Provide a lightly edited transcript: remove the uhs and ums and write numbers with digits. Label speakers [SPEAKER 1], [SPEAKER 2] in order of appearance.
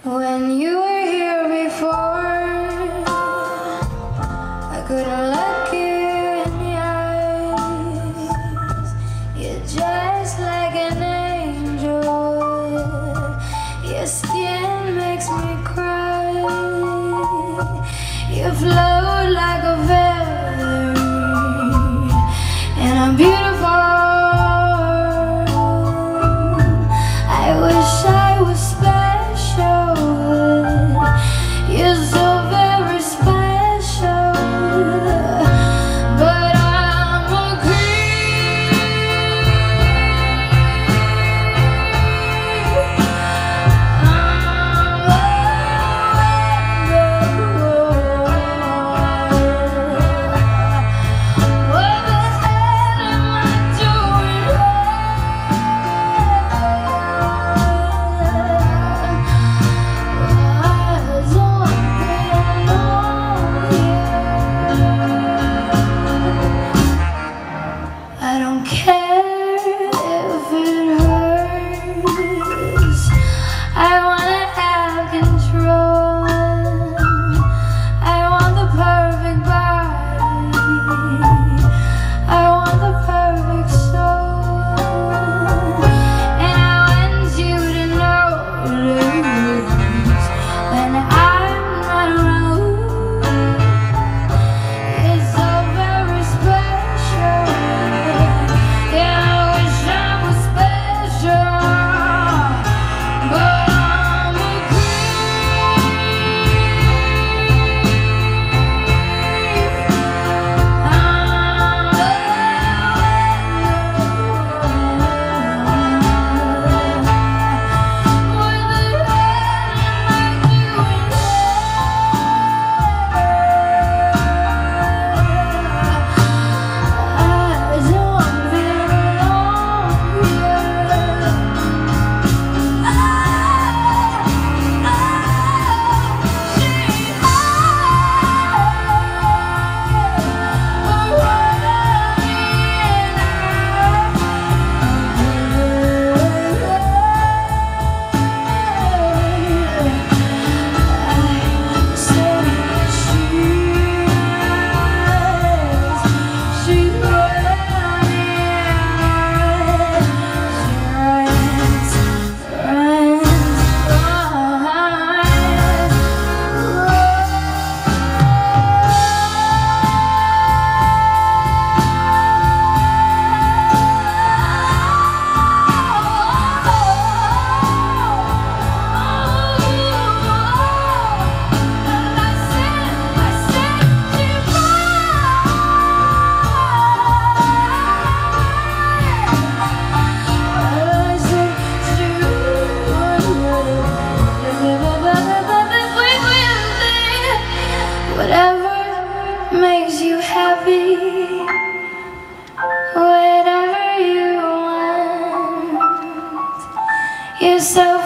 [SPEAKER 1] When you were here before, I couldn't look you in the eyes. You're just like an angel. Your skin makes me cry. You float like a feather in a beautiful. I wish I was special. You're so very special, but I'm a creep. What the hell am I doing I don't care if it hurts. I wanna have control. I want the perfect body. I want the perfect soul. And I want you to notice when I'm not around. You're so very special. Yeah, I wish I was special, but I'm a whatever makes you happy, whatever you want. You're so